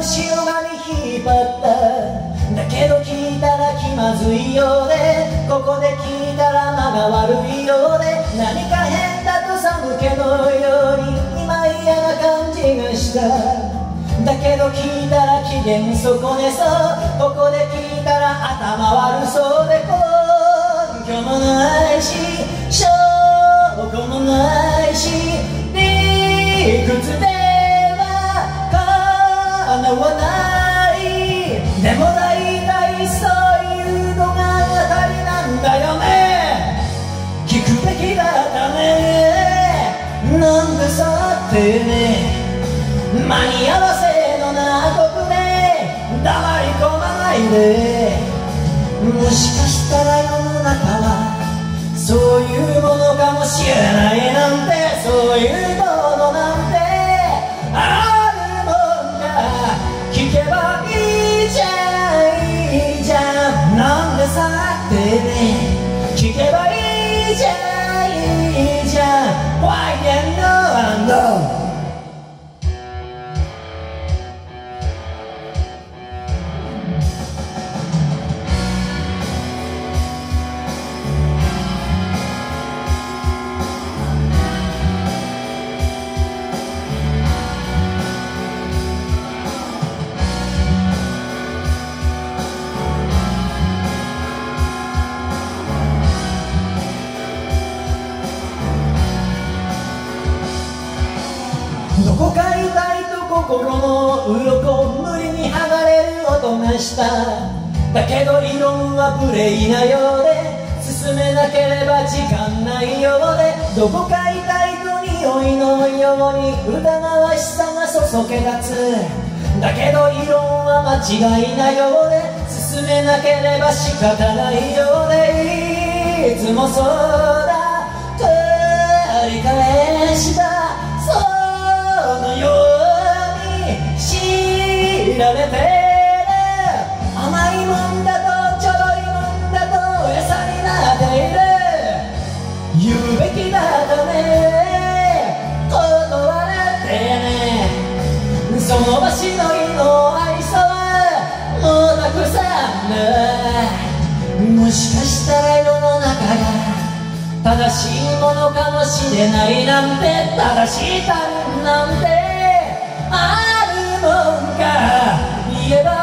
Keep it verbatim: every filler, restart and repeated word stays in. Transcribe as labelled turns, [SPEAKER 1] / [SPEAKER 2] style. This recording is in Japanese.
[SPEAKER 1] 後ろ髪引っ張っただけど聞いたら気まずいようでここで聞いたら間が悪いようで何か変だと寒気のように今嫌な感じがしただけど聞いたら機嫌損ねそうここで聞いたら頭悪そうで根拠もないし証拠もないし理屈で叶わないでも大体そういうのが当たりなんだよね聞くべきだったねなんでさってね間に合わせのなことで黙り込まないでもしかしたら世の中はそういうものかもしれないなんてそういうものなんてああ聞けばいいじゃんいいじゃんなんでさってね聞けばいいじゃんいいじゃん Why can't no one knowどこか痛いと心の鱗無理に剥がれる音がしただけど理論はプレイなようで進めなければ時間ないようでどこか痛いと匂いのように疑わしさがそそけ立つだけど理論は間違いなようで進めなければ仕方ないようでいつもそうだ繰り返したのように知られてる甘いもんだとちょろいもんだと餌になっている言うべきだったね断れてねその場しのぎの愛想はもうたくさんだもしかしたら世の中が正しいものかもしれないなんて正しいたんなんてあるもんか言えば